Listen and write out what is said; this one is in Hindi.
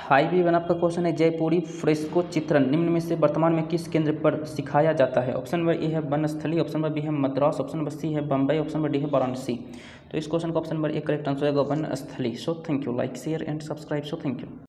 5B1 आपका क्वेश्चन है, जयपुरी फ्रेस्को चित्रण निम्न में से वर्तमान में किस केंद्र पर सिखाया जाता है? ऑप्शन नंबर ए है बनस्थली, ऑप्शन नंबर बी है मद्रास, ऑप्शन नंबर सी है बम्बई, ऑप्शन नंबर डी है वाराणसी। तो इस क्वेश्चन का option number A correct answer होगा Banasthali. So thank you, like share and subscribe. So thank you.